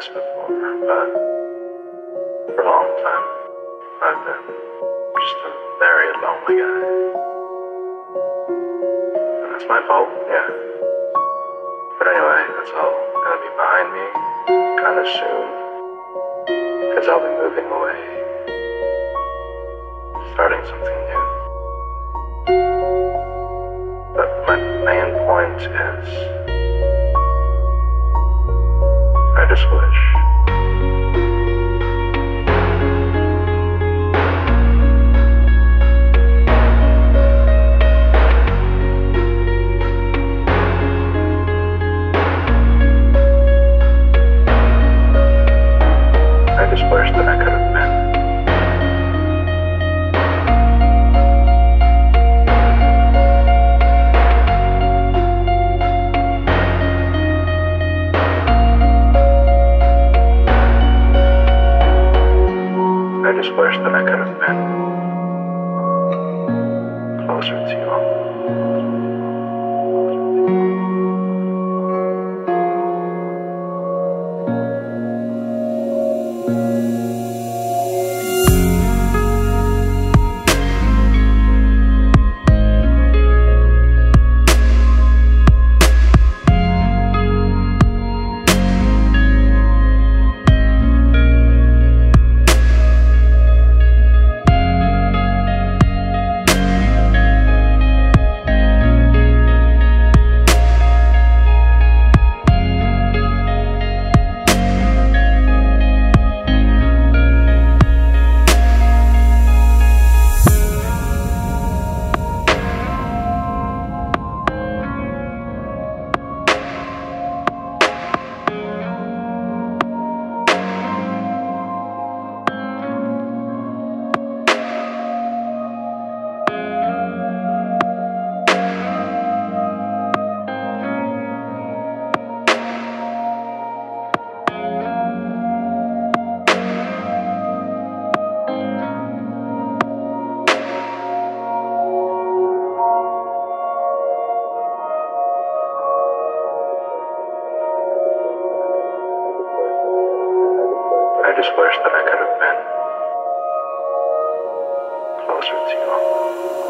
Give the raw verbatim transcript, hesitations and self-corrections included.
this before, but for a long time, I've been just a very lonely guy. And that's my fault, yeah. But anyway, that's all gonna be behind me kinda soon, because I'll be moving away, starting something new. But my main point is, I just wish I just wish that I could have been I just wish that I could have been closer to you all. I just wish that I could have been closer to you all.